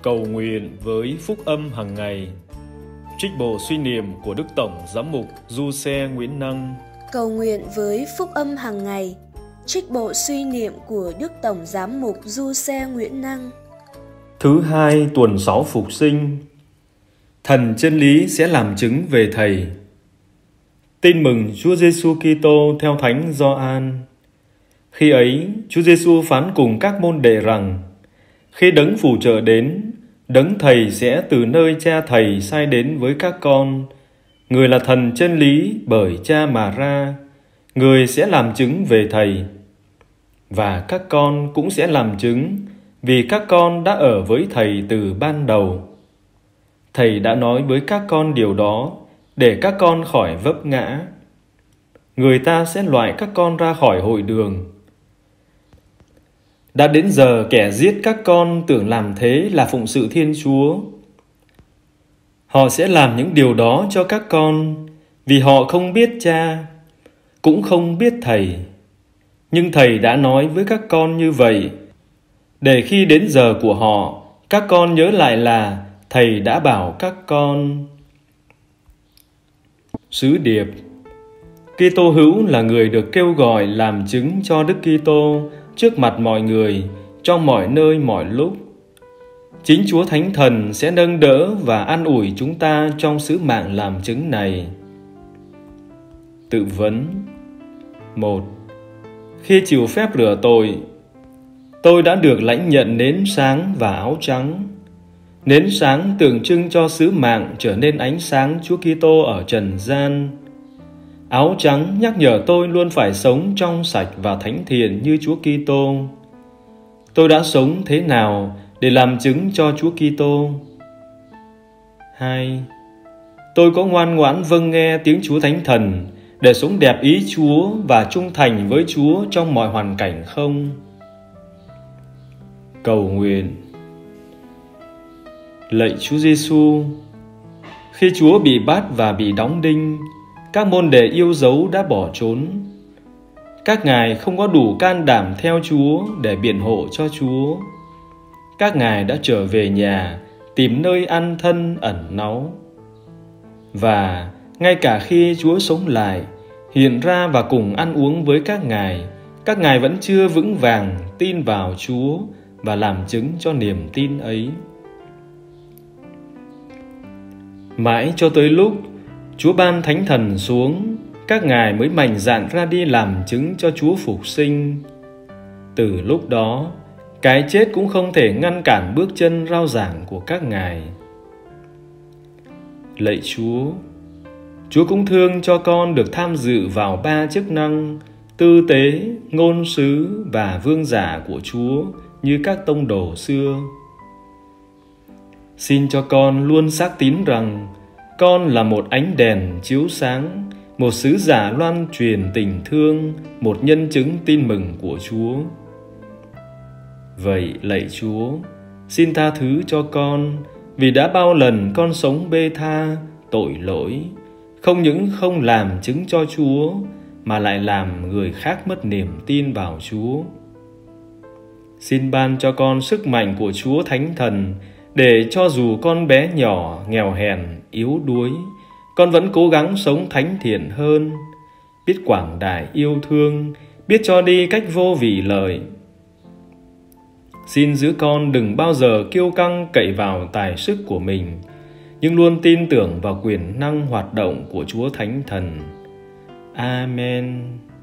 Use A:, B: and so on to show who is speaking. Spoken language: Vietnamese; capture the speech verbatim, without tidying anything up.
A: Cầu nguyện với phúc âm hàng ngày. Trích bộ suy niệm của Đức Tổng Giám mục Giuse Nguyễn Năng.
B: Cầu nguyện với phúc âm hàng ngày. Trích bộ suy niệm của Đức Tổng Giám mục Giuse Nguyễn Năng.
A: Thứ hai tuần sáu Phục sinh. Thần chân lý sẽ làm chứng về Thầy. Tin mừng Chúa Giêsu Kitô theo Thánh Gioan. Khi ấy, Chúa Giêsu phán cùng các môn đệ rằng: khi Đấng Phù Trợ đến, Đấng Thầy sẽ từ nơi Cha Thầy sai đến với các con. Người là Thần chân lý bởi Cha mà ra. Người sẽ làm chứng về Thầy. Và các con cũng sẽ làm chứng, vì các con đã ở với Thầy từ ban đầu. Thầy đã nói với các con điều đó để các con khỏi vấp ngã. Người ta sẽ loại các con ra khỏi hội đường. Đã đến giờ kẻ giết các con tưởng làm thế là phụng sự Thiên Chúa. Họ sẽ làm những điều đó cho các con, vì họ không biết Cha, cũng không biết Thầy. Nhưng Thầy đã nói với các con như vậy, để khi đến giờ của họ, các con nhớ lại là Thầy đã bảo các con. Sứ điệp. Kitô hữu là người được kêu gọi làm chứng cho Đức Kitô trước mặt mọi người, trong mọi nơi mọi lúc. Chính Chúa Thánh Thần sẽ nâng đỡ và an ủi chúng ta trong sứ mạng làm chứng này. Tự vấn. một. Khi chịu phép rửa tội, tôi đã được lãnh nhận nến sáng và áo trắng. Nến sáng tượng trưng cho sứ mạng trở nên ánh sáng Chúa Kitô ở trần gian. Áo trắng nhắc nhở tôi luôn phải sống trong sạch và thánh thiện như Chúa Kitô. Tôi đã sống thế nào để làm chứng cho Chúa Kitô? hai. Tôi có ngoan ngoãn vâng nghe tiếng Chúa Thánh Thần để sống đẹp ý Chúa và trung thành với Chúa trong mọi hoàn cảnh không? Cầu nguyện. Lạy Chúa Giêsu, khi Chúa bị bắt và bị đóng đinh, các môn đệ yêu dấu đã bỏ trốn. Các ngài không có đủ can đảm theo Chúa để biện hộ cho Chúa. Các ngài đã trở về nhà, tìm nơi an thân ẩn náu. Và ngay cả khi Chúa sống lại, hiện ra và cùng ăn uống với các ngài, các ngài vẫn chưa vững vàng tin vào Chúa và làm chứng cho niềm tin ấy. Mãi cho tới lúc Chúa ban Thánh Thần xuống, các ngài mới mạnh dạn ra đi làm chứng cho Chúa phục sinh. Từ lúc đó, cái chết cũng không thể ngăn cản bước chân rao giảng của các ngài. Lạy Chúa, Chúa cũng thương cho con được tham dự vào ba chức năng tư tế, ngôn sứ và vương giả của Chúa như các tông đồ xưa. Xin cho con luôn xác tín rằng con là một ánh đèn chiếu sáng, một sứ giả loan truyền tình thương, một nhân chứng tin mừng của Chúa. Vậy lạy Chúa, xin tha thứ cho con vì đã bao lần con sống bê tha, tội lỗi, không những không làm chứng cho Chúa mà lại làm người khác mất niềm tin vào Chúa. Xin ban cho con sức mạnh của Chúa Thánh Thần để cho dù con bé nhỏ, nghèo hèn, yếu đuối, con vẫn cố gắng sống thánh thiện hơn, biết quảng đại yêu thương, biết cho đi cách vô vị lợi. Xin giữ con đừng bao giờ kiêu căng cậy vào tài sức của mình, nhưng luôn tin tưởng vào quyền năng hoạt động của Chúa Thánh Thần. Amen.